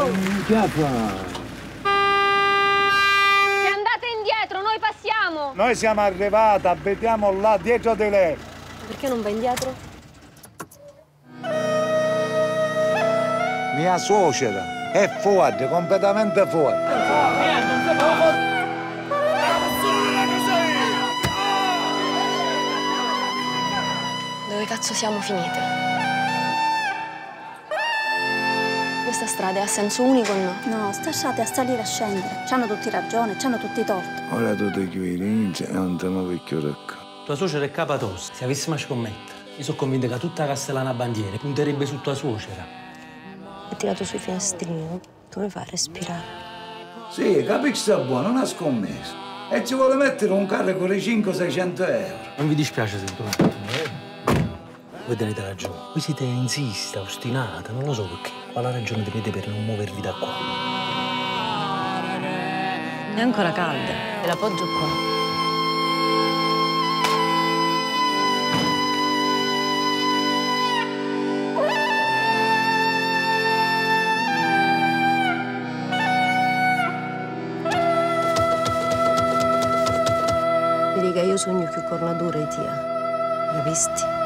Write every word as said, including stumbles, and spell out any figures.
Che fa? Se andate indietro, noi passiamo! Noi siamo arrivati, abitiamo là dietro di lei. Perché non va indietro? Mia suocera è fuori, completamente fuori. Dove cazzo siamo finite? Questa strada è a senso unico o no? No, stasciate a salire e a scendere. C'hanno tutti ragione, c'hanno tutti i torti. Ora tu ti chiudi, non ti muovi più ricco. Tua suocera è capatosta. Se avessimo a scommettere, io sono convinto che tutta Castellana Bandiere punterebbe su tua suocera. È tirato sui finestrini, tu mi fai respirare. Sì, capisci sta buono, non ha scommesso. E ci vuole mettere un carro con i cinquecento seicento euro. Non vi dispiace se tu voi tenete ragione. Voi siete insista, ostinata, non lo so perché. Qual è la ragione avete per non muovervi da qua? È ancora calda. Te la poggio qua. Vedi che io sogno più cornature di tia. L'hai visti?